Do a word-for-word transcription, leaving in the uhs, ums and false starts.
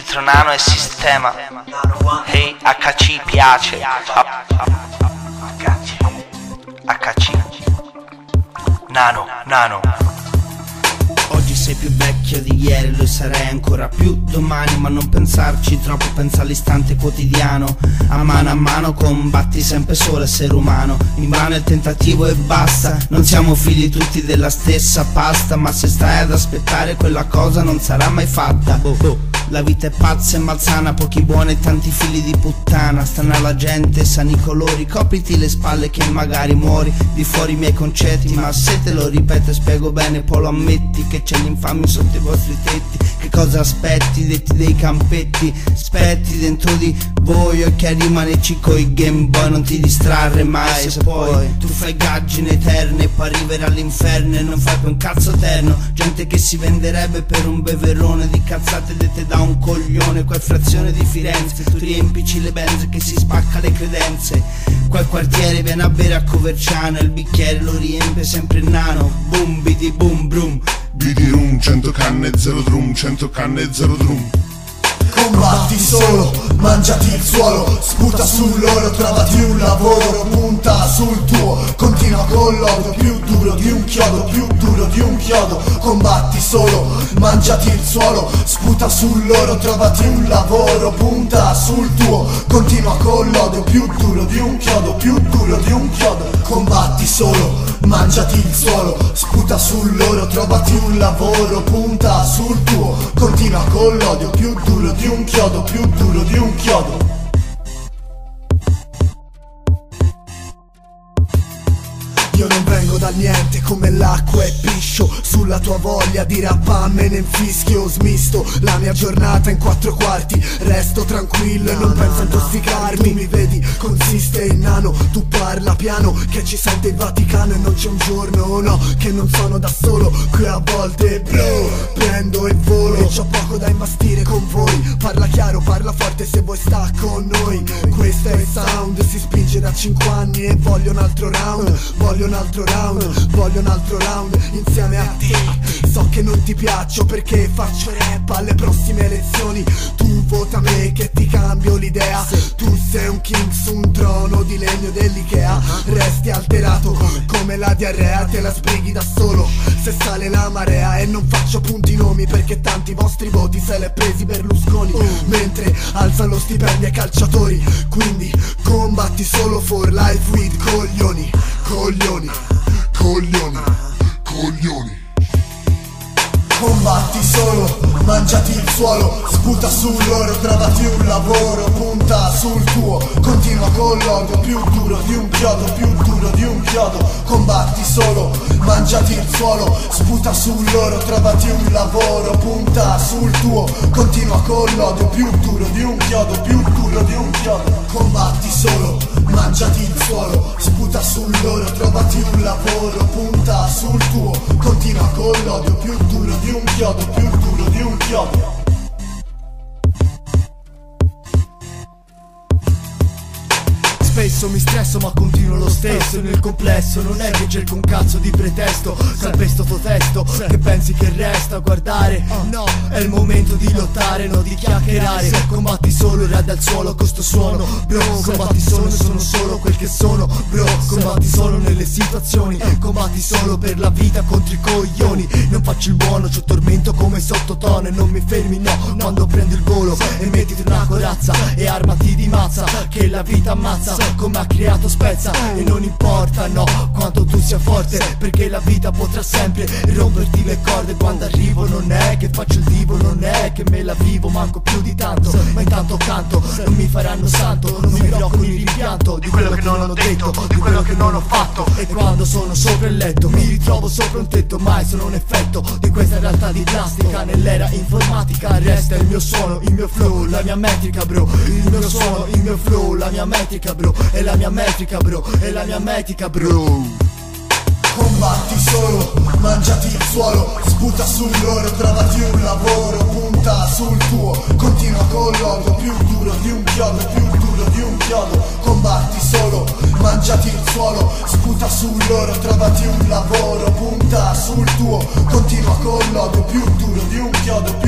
filtro nano e sistema. Hey, H C piace. H C Nano, nano. Oggi sei più vecchio di ieri, lo sarai ancora più domani, ma non pensarci troppo, pensa all'istante quotidiano. A mano a mano combatti sempre solo essere umano. Invano il tentativo e basta. Non siamo figli tutti della stessa pasta, ma se stai ad aspettare quella cosa non sarà mai fatta. La vita è pazza e malsana, pochi buoni e tanti figli di puttana. Stanno alla gente, sani colori, copriti le spalle che magari muori. Di fuori i miei concetti, ma se te lo ripeto e spiego bene poi lo ammetti che c'è l'infamia sotto i vostri tetti. Che cosa aspetti, detti dei campetti? Aspetti dentro di voi o che rimaneci coi Game Boy, non ti distrarre mai. Se poi tu fai gaggine eterne, poi arriverai all'inferno e non fai più un cazzo eterno. Gente che si venderebbe per un beverone di cazzate dette da un coglione. Qua è frazione di Firenze, tu riempici le benze che si spacca le credenze. Qua il quartiere viene a bere a Coverciano e il bicchiere lo riempie sempre il nano. Boom bidi boom brum, bidi rum, cento canne e zero drum, cento canne e zero drum. Combatti solo, mangiati il suolo, sputa sul loro, trovati un lavoro, punta sul tuo, continua con l'odio, più duro di un chiodo, più duro di un chiodo. Combatti solo, mangiati il suolo, sputa sul loro, trovati un lavoro, punta sul tuo, continua con l'odio, più duro di un chiodo, più duro di un chiodo. Combatti solo, mangiati il suolo, sputa sul loro, trovati un lavoro, punta sul tuo, continua con l'odio, più duro di un chiodo, più duro di un chiodo. Io non vengo dal niente come l'acqua e piscio sulla tua voglia di rappa, me ne infischio, smisto la mia giornata in quattro quarti, resto tranquillo e non penso a intossicarmi. Tu mi vedi, consiste in nano, tu parla piano che ci sente il Vaticano e non c'è un giorno, no, che non sono da solo qui a volte, bro, prendo il volo e c'ho poco da imbastire con voi. Parla chiaro, parla forte se vuoi sta con noi. Questo è il sound, si spinge da cinque anni e voglio un altro round, voglio un altro round, voglio un altro round insieme a te. So che non ti piaccio perché faccio rap alle prossime elezioni. Tu vota me che ti cambio l'idea. Tu sei un king su un trono di legno dell'Ikea. Resti alterato come la diarrea, te la sbrighi da solo se sale la marea. E non faccio punti nomi perché tanti vostri voti se l'è presi Berlusconi, mentre alza lo stipendio ai calciatori. Quindi combatti solo for life with coglioni, coglioni, coglioni, coglioni. Combatti solo, mangiati il suolo, sputa sul loro, trovati un lavoro, punta sul tuo, continua con l'odio, più duro di un chiodo, più duro di un chiodo. Combatti solo, mangiati il suolo, sputa sul loro, trovati un lavoro, punta sul tuo, continua con l'odio, più duro di un chiodo, più duro di un chiodo. Combatti solo, mangiati il suolo, sputa sul loro, trovati un lavoro, punta sul tuo, continua con l'odio, più duro di un chiodo, più duro di un chiodo. Spesso mi stresso ma continuo lo stesso. Nel complesso non è che cerco un cazzo di pretesto. Calpesto tuo testo, che pensi che resta a guardare? No, è il momento di lottare, no di chiacchierare. Combatti solo, rad al suolo, costo suono, bro. Combatti solo, sono solo quel che sono, bro. Combatti solo nelle situazioni, combatti solo per la vita contro i coglioni. Non faccio il buono, c'ho tormento come sottotono e non mi fermi, no, quando prendo il volo. E mettiti una corazza e armati di mazza, che la vita ammazza come ha creato spezza. E non importa, no, quanto tu sia forte, perché la vita potrà sempre romperti le corde. Quando arrivo non è che faccio il divo, non è che me la vivo, manco più di tanto, ma intanto canto, non mi faranno santo. Non mi preoccupo il rimpianto di quello che non ho detto, di quello che non ho fatto. E quando sono sopra il letto mi ritrovo sopra un tetto, mai sono un effetto di questa realtà di plastica. Nell'era informatica resta il mio suono, il mio flow, la mia metrica, bro. Il mio suono, il mio flow, la mia metrica, bro. E la mia metrica, bro, e la mia metrica, bro. Combatti solo, mangiati il suolo, sputa sul loro, trovati un lavoro, punta sul tuo, continua con l'odio, più duro di un chiodo, più duro di un chiodo. Combatti solo, mangiati il suolo, sputa sul loro, trovati un lavoro, punta sul tuo, continua con l'odio, più duro di un chiodo,